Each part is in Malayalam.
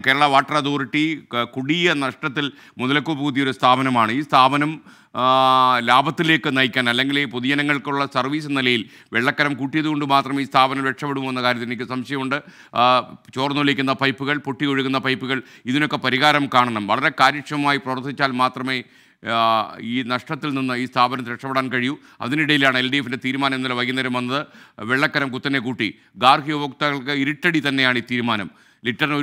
കേരള വാട്ടർ അതോറിറ്റി കൊടിയ നഷ്ടത്തിൽ മുതലക്കുപ്പ് കൂത്തിയൊരു സ്ഥാപനമാണ്. ഈ സ്ഥാപനം ലാഭത്തിലേക്ക് നയിക്കാൻ അല്ലെങ്കിൽ പൊതുജനങ്ങൾക്കുള്ള സർവീസ് നിലയിൽ വെള്ളക്കരം കൂട്ടിയതുകൊണ്ട് മാത്രം ഈ സ്ഥാപനം രക്ഷപ്പെടുമോ എന്ന കാര്യത്തിൽ എനിക്ക് സംശയമുണ്ട്. ചോർന്നൊലിക്കുന്ന പൈപ്പുകൾ, പൊട്ടി ഒഴുകുന്ന പൈപ്പുകൾ, ഇതിനൊക്കെ പരിഹാരം കാണണം. വളരെ കാര്യക്ഷമമായി പ്രവർത്തിച്ചാൽ മാത്രമേ ഈ നഷ്ടത്തിൽ നിന്ന് ഈ സ്ഥാപനത്തിൽ രക്ഷപ്പെടാൻ കഴിയൂ. അതിനിടയിലാണ് LDFിൻ്റെ തീരുമാനം ഇന്നലെ വൈകുന്നേരം വന്നത്. വെള്ളക്കരം കുത്തനെ കൂട്ടി. ഗാർഹിക ഉപഭോക്താക്കൾക്ക് ഇരുട്ടടി തന്നെയാണ് ഈ തീരുമാനം. ലിറ്ററിന്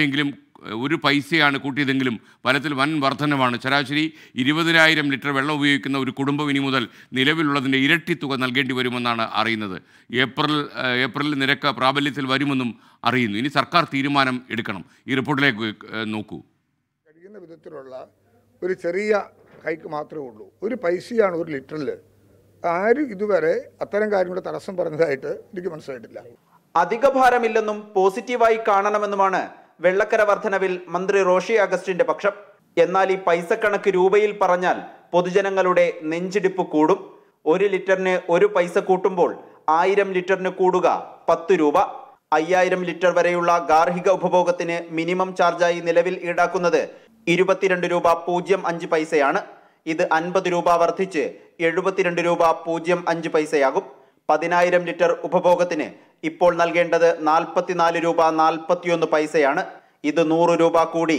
ഒരു പൈസയാണ് കൂട്ടിയതെങ്കിലും ഫലത്തിൽ വൻ വർധനവാണ്. ശരാശരി 20,000 ലിറ്റർ വെള്ളം ഉപയോഗിക്കുന്ന ഒരു കുടുംബം ഇനി മുതൽ നിലവിലുള്ളതിൻ്റെ ഇരട്ടി തുക നൽകേണ്ടി വരുമെന്നാണ് അറിയുന്നത്. ഏപ്രിലിൽ നിരക്ക് പ്രാബല്യത്തിൽ വരുമെന്നും അറിയുന്നു. ഇനി സർക്കാർ തീരുമാനം എടുക്കണം. ഈ റിപ്പോർട്ടിലേക്ക് നോക്കൂ. കഴിയുന്ന വിധത്തിലുള്ള ഒരു ചെറിയ ഹൈക്ക് മാത്രമേ ഉള്ളൂ. ഒരു പൈസയാണ് ഒരു ലിറ്ററിൽ. ആരും ഇതുവരെ അത്തരം കാര്യങ്ങളുടെ തടസ്സം പറഞ്ഞതായിട്ട് എനിക്ക് മനസ്സിലായിട്ടില്ല. അധിക ഭാരമില്ലെന്നും പോസിറ്റീവായി കാണണമെന്നുമാണ് വെള്ളക്കര വർധനവിൽ മന്ത്രി റോഷി അഗസ്റ്റിന്റെ പക്ഷം. എന്നാൽ ഈ പൈസക്കണക്ക് രൂപയിൽ പറഞ്ഞാൽ പൊതുജനങ്ങളുടെ നെഞ്ചിടിപ്പ് കൂടും. 1 ലിറ്ററിന് 1 പൈസ കൂട്ടുമ്പോൾ 1000 ലിറ്ററിന് കൂടുക 10 രൂപ. 5000 ലിറ്റർ വരെയുള്ള ഗാർഹിക ഉപഭോഗത്തിന് മിനിമം ചാർജായി നിലവിൽ ഈടാക്കുന്നത് 22 രൂപ 05 പൈസയാണ്. ഇത് 50 രൂപ വർദ്ധിച്ച് 72 രൂപ 05 പൈസയാകും. 10,000 ലിറ്റർ ഉപഭോഗത്തിന് ഇപ്പോൾ നൽകേണ്ടത് 44 രൂപ 41 പൈസയാണ്. ഇത് 100 രൂപ കൂടി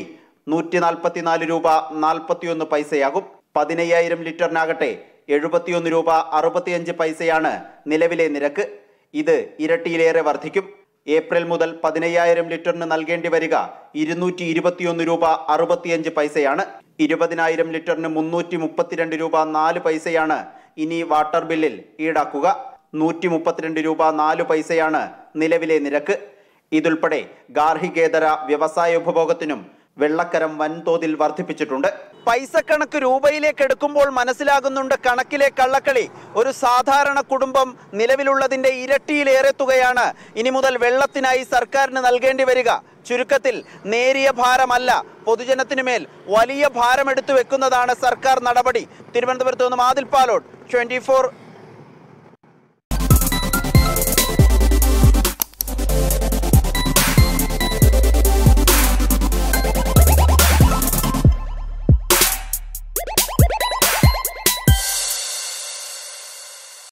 144 രൂപ 41 പൈസയാകും. 15,000 ലിറ്ററിനാകട്ടെ 71 രൂപ 65 പൈസയാണ് നിലവിലെ നിരക്ക്. ഇത് ഇരട്ടിയിലേറെ വർദ്ധിക്കും. ഏപ്രിൽ മുതൽ 15,000 ലിറ്ററിന് നൽകേണ്ടി വരിക 221 രൂപ 65 പൈസയാണ്. 20,000 ലിറ്ററിന് 332 രൂപ 4 പൈസയാണ് ഇനി വാട്ടർ ബില്ലിൽ ഈടാക്കുക. 132 രൂപ 4 പൈസയാണ് നിലവിലെ നിരക്ക്. ഇതുൾപ്പെടെ ഗാർഹികേതര വ്യവസായ ഉപഭോഗത്തിനും വെള്ളക്കരം വൻതോതിൽ വർദ്ധിപ്പിച്ചിട്ടുണ്ട്. പൈസ കണക്ക് രൂപയിലേക്ക് എടുക്കുമ്പോൾ മനസ്സിലാകുന്നുണ്ട് കണക്കിലെ കള്ളക്കളി. ഒരു സാധാരണ കുടുംബം നിലവിലുള്ളതിന്റെ ഇരട്ടിയിലേറെ തുകയാണ് ഇനി മുതൽ വെള്ളത്തിനായി സർക്കാരിന് നൽകേണ്ടി വരിക. ചുരുക്കത്തിൽ നേരിയ ഭാരമല്ല, പൊതുജനത്തിനു മേൽ വലിയ ഭാരമെടുത്തു വെക്കുന്നതാണ് സർക്കാർ നടപടി. തിരുവനന്തപുരത്ത് നിന്നും ആദിൽ പാലോട്, 24